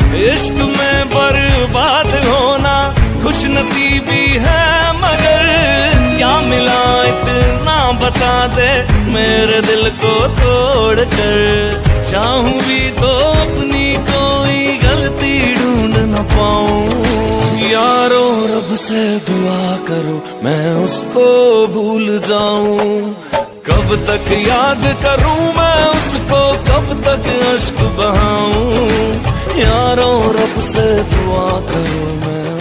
इश्क में बर्बाद होना खुश नसीबी है, मगर क्या मिला इतना बता दे मेरे दिल को तोड़ कर। चाहूं भी तो अपनी कोई गलती ढूंढ न पाऊं। यारो रब से दुआ करो मैं उसको भूल जाऊं। कब तक याद करूं मैं उसको, कब तक अश्क बहाऊं। यारो रब से दुआ करो मैं